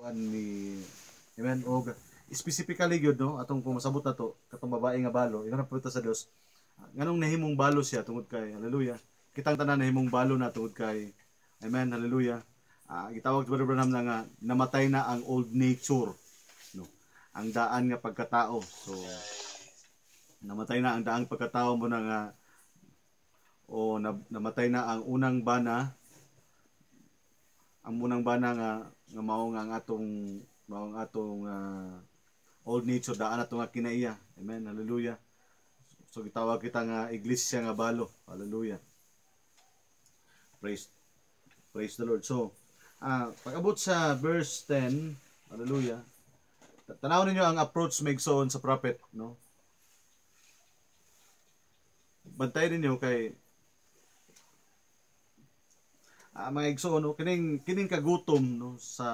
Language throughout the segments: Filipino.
ni amen og specifically gyud no atong kung masabot na to katong babae nga balo ingon ang prutas sa Dios nganong nahimong balo siya tungod kay hallelujah kitang tanan nahimong balo na tungod kay amen hallelujah gitawag sa Brother na nga namatay na ang old nature no ang daan nga pagkatao so namatay na ang daang pagkatao mo na nga o namatay na ang unang bana nga mao nga ang atong old nature daan ato nga kinaiya amen hallelujah so gitawag kita nga iglesia nga balo hallelujah praise the Lord so pag-abot sa verse 10 hallelujah tanaw ninyo ang approach maigsoon sa prophet no bantay ninyo kay mga igsoon no kining kagutom no sa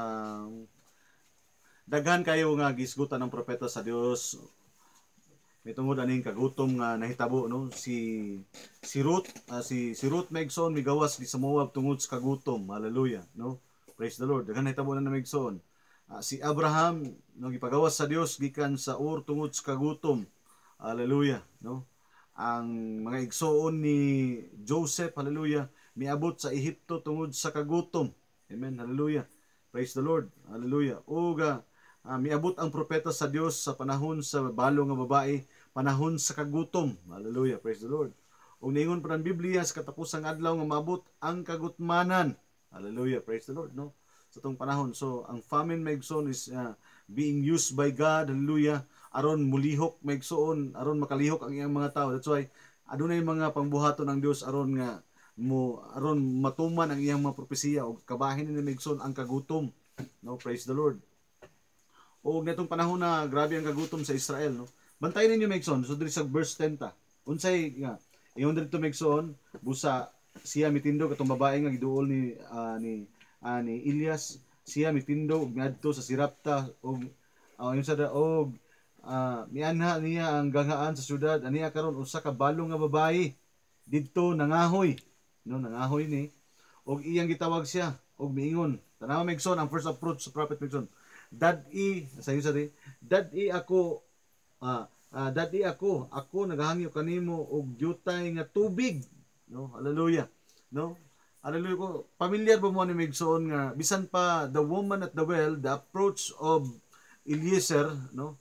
daghan kayo nga gisgutan ng propeta sa Dios may tungod aning kagutom nga nahitabo no si Ruth si Ruth maigsoon migawas di sa Moab tungod sa kagutom hallelujah no praise the Lord daghan nahitabo na maigsoon si Abraham no gipagawas sa Dios gikan sa Ur tungod sa kagutom hallelujah no ang mga igsoon ni Joseph hallelujah miabot sa Ehipto tungod sa kagutom amen hallelujah praise the Lord hallelujah ug miabot ang propeta sa Dios sa panahon sa balo nga babae panahon sa kagutom hallelujah praise the Lord ug niingon pa ang Biblia sa katapusang adlaw nga maabot ang kagutmanan hallelujah praise the Lord no sa tong panahon so ang famine maigsoon is being used by God hallelujah aron mulihok maigsoon aron makalihok ang iyang mga tao that's why adunay mga pangbuhaton ng Dios aron nga aron matuman ang iyang mga propesiya ug kabahin ni maigsoon ang kagutom no praise the Lord ug netong panahon na grabe ang kagutom sa Israel no bantayan ninyo maigsoon so diri sa verse 10 ta unsay nga ingon dito maigsoon busa siya mitindo katong babae nga giduol ni Elias siya mitindo ug ngadto sa Sirapta ug yung sa og mianha niya ang gangaan sa syudad aniya karon usa ka balo nga babae didto nangahoy no nangahoy ni og iyang gitawag siya og miingon tanaw maigsoon ang first approach sa prophet maigsoon dad-i sayo sa dad-i ako dad-i ako naghangyo kanimo og yutay nga tubig no hallelujah no hallelujah ko familiar ba mo ni maigsoon nga bisan pa the woman at the well the approach of Eliezer no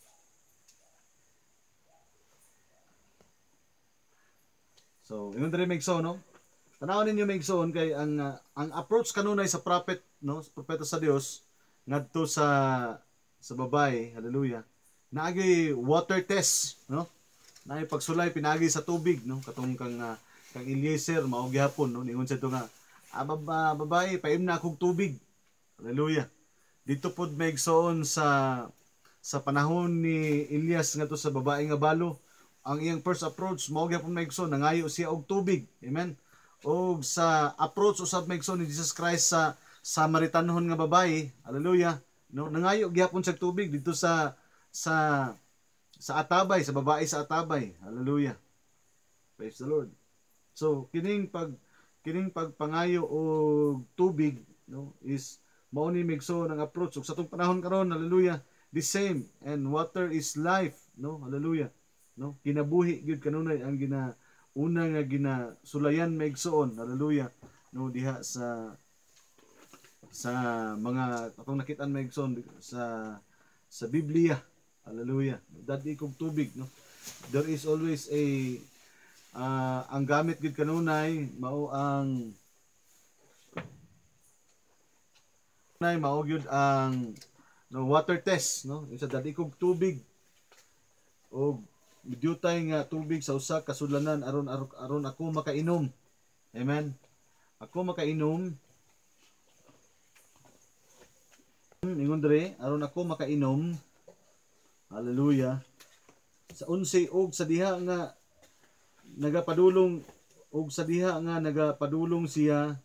so ingon diri maigsoon no tanawon ninyo maigsoon kay ang approach kanunay sa prophet no sa propeta sa Dios ngadto sa babae hallelujah naagi water test no naay pagsulay pinagi sa tubig no katong kang Eliezer mao gihapon no ningon sa to nga babae paim na akong tubig hallelujah dito pod maigsoon sa panahon ni Elias ngadto sa babae nga balo ang iyang first approach mao gyapon maigsoon nangayo siya og tubig amen og sa approach usab maigsoon ni Jesus Christ sa Samaritanhon nga babae hallelujah no nangayo gyapon sa tubig dito sa atabay sa babae sa atabay hallelujah praise the Lord so kining pagpangayo og tubig no is mao ni maigsoon ang approach ug sa tong panahon karon hallelujah the same and water is life no hallelujah no kinabuhi gyud kanunay ang una nga ginasulayan maigsoon hallelujah no diha sa mga atong nakit-an maigsoon sa Biblia hallelujah dadi kog tubig no there is always ang gamit gyud kanunay mao gyud ang no water test no sa dadi kog tubig og Diyutay nga tubig sa usa ka sudlanan aron ako makainom. Amen. Ako makainom. Ingon diri aron ako makainom. Hallelujah. Sa unsi og sa diha nga nagapadulong siya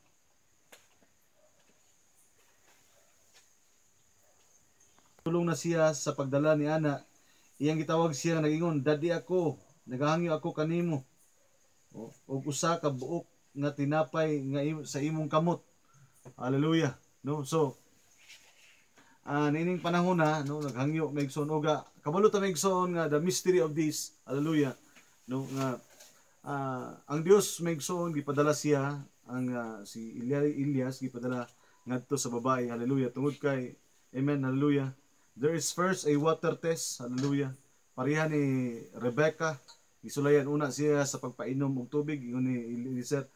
tulong na siya sa pagdala ni ana. Iyang gitawag siya nagingon, "Daddy ako, nagahangyo ako kanimo." Og usa ka buok nga tinapay nga sa imong kamot. Hallelujah. No? So nining panahon na no naghangyo megson oga kabalo ta megson nga the mystery of this hallelujah no nga ang Dios megson gipadala siya ang si Elias gipadala ngadto sa babae hallelujah tungod kay amen hallelujah there is first a water test hallelujah pareha ni Rebecca gisulayan una siya sa pagpainom og tubig ingon ni Eliezer